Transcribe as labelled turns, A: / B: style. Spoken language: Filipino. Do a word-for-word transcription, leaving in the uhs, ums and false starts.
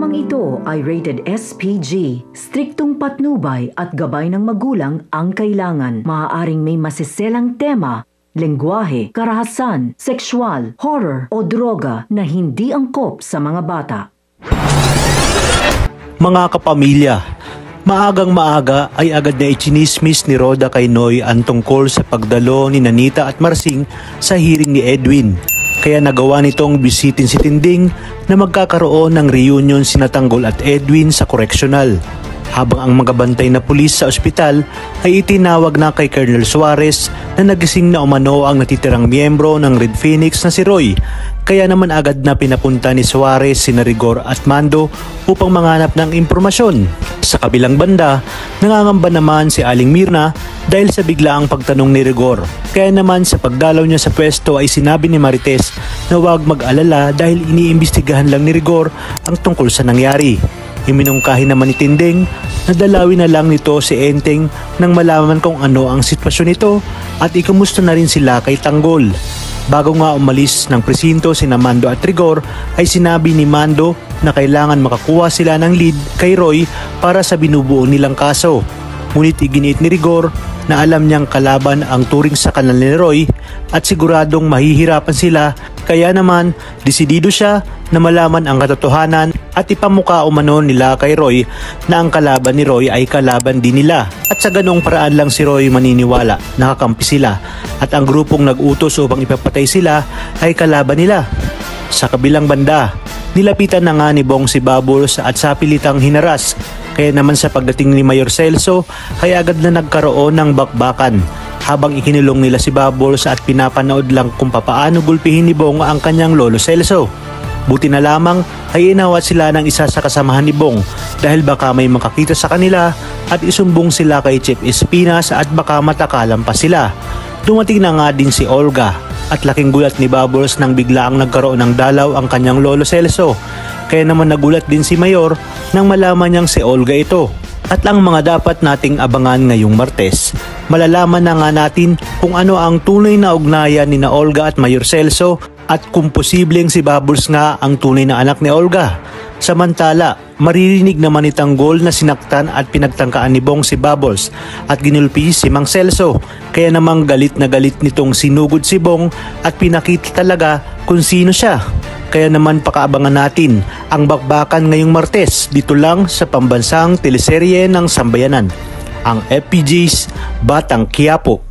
A: Programang ito ay rated S P G. Striktong patnubay at gabay ng magulang ang kailangan. Maaaring may masiselang tema, lengguwahe, karahasan, sexual, horror o droga na hindi angkop sa mga bata.
B: Mga kapamilya, maagang maaga ay agad na ichinismis ni Roda kay Noy ang tungkol sa pagdalo ni Nanita at Marsing sa hearing ni Edwin. Kaya nagawa nitong bisitin si Tinding na magkakaroon ng reunion sina Tanggol at Edwin sa correctional. Habang ang mga bantay na pulis sa ospital ay itinawag na kay Colonel Suarez na nagising na umano ang natitirang miyembro ng Red Phoenix na si Roy. Kaya naman agad na pinapunta ni Suarez sina Rigor at Mando upang manganap ng impormasyon. Sa kabilang banda, nangangamba naman si Aling Mirna dahil sa biglaang pagtanong ni Rigor. Kaya naman sa pagdalaw niya sa pwesto ay sinabi ni Marites na huwag mag-alala dahil iniimbestigahan lang ni Rigor ang tungkol sa nangyari. Iminungkahi naman ni Tinding na dalawin na lang nito si Enteng nang malaman kung ano ang sitwasyon nito at ikamusta na rin sila kay Tanggol. Bago nga umalis ng presinto sina Mando at Rigor ay sinabi ni Mando na kailangan makakuha sila ng lead kay Roy para sa binubuo nilang kaso. Ngunit iginiit ni Rigor na alam niyang kalaban ang turing sa kanal ni Roy at siguradong mahihirapan sila, kaya naman desidido siya na malaman ang katotohanan at ipamuka umano nila kay Roy na ang kalaban ni Roy ay kalaban din nila, at sa ganong paraan lang si Roy maniniwala nakakampi sila at ang grupong nag-utos upang ipapatay sila ay kalaban nila. Sa kabilang banda, nilapitan na nga ni Bong si Bubbles at sa pilitang hinaras. Kaya naman sa pagdating ni Mayor Celso ay agad na nagkaroon ng bakbakan habang ikinulong nila si Bubbles at pinapanood lang kung papaano gulpihin ni Bong ang kanyang lolo Celso. Buti na lamang ay inawat sila ng isa sa kasamahan ni Bong dahil baka may makakita sa kanila at isumbong sila kay Chief Espinas at baka matakalan pa sila. Dumating na nga din si Olga at laking gulat ni Bubbles nang biglaang nagkaroon ng dalaw ang kanyang lolo Celso. Kaya naman nagulat din si Mayor nang malaman niyang si Olga ito. At ang mga dapat nating abangan ngayong Martes, malalaman na nga natin kung ano ang tunay na ugnayan ni na Olga at Mayor Celso at kung posibleng si Bubbles nga ang tunay na anak ni Olga. Samantala, maririnig naman ni Tanggol na sinaktan at pinagtangkaan ni Bong si Bubbles at ginulpi si Mang Celso. Kaya namang galit na galit nitong sinugod si Bong at pinakita talaga kung sino siya. Kaya naman pakaabangan natin ang bakbakan ngayong Martes dito lang sa pambansang teleserye ng Sambayanan, ang F P G's Batang Quiapo.